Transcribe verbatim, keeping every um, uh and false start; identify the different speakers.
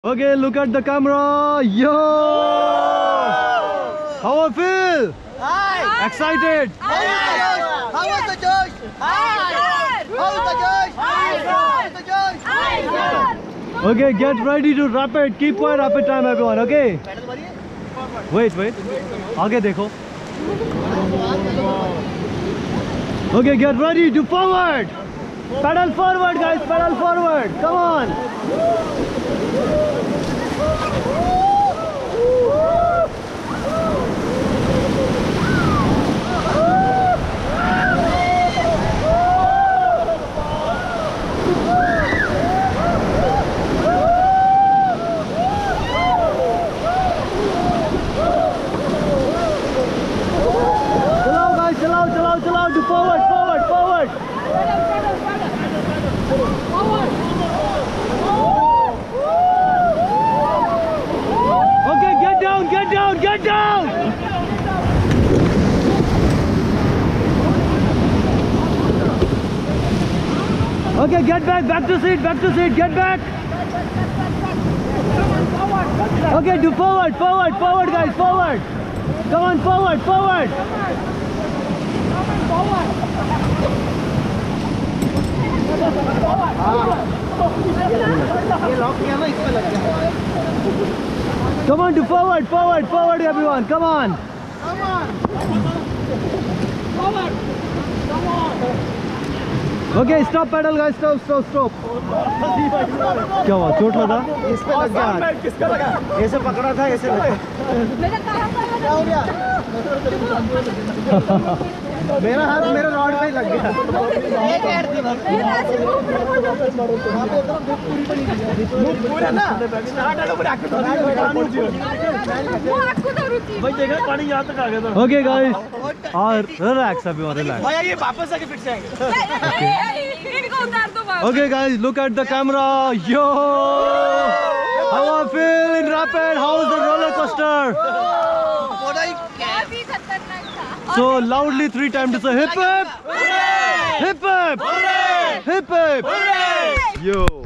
Speaker 1: Okay, look at the camera. Yo! How I feel?
Speaker 2: Hi!
Speaker 1: Excited?
Speaker 2: How was the Josh? Hi! How was the Josh? How was the Josh? Hi!
Speaker 1: Okay, get ready to rapid. Keep quiet, rapid time, everyone. Okay? Wait, wait. आगे देखो. Okay, get ready to forward. Pedal forward, guys. Pedal forward. Come on. चलाओ guys, चलाओ, चलाओ, चलाओ. To forward, forward, forward. Okay, get down, get down, get down. Okay, get back, back to seat, back to seat, get back. Okay, do forward, forward, forward, guys, forward. Come on, forward, forward. Come on, to forward, forward, forward, everyone. Come on.
Speaker 2: Come on! Forward! Come on!
Speaker 1: Okay, stop pedal, guys. Stop, stop, stop. क्या हुआ? चोट लगा?
Speaker 2: इस पे लग गया। किसका लगा? ऐसे पकड़ा था, ऐसे लगा। क्या हो गया? मेरा हाथ मेरे रॉड पे ही लग गया। एक ऐड थी बस। पूरा ना? स्टार्ट है तो पूरा आके भाई देखा पानी यहाँ तक आ गया था।
Speaker 1: Okay, guys. और relax, everyone, relax.
Speaker 2: भैया ये वापस आके फिर से आएंगे।
Speaker 3: इनको उतार दो बाहर।
Speaker 1: Okay, guys, look at the camera. Yo! How I feel in rapid? How's the roller coaster?
Speaker 3: काफी खतरनाक था।
Speaker 1: So loudly three times to say hip hip, hip hip, hip hip. Yo!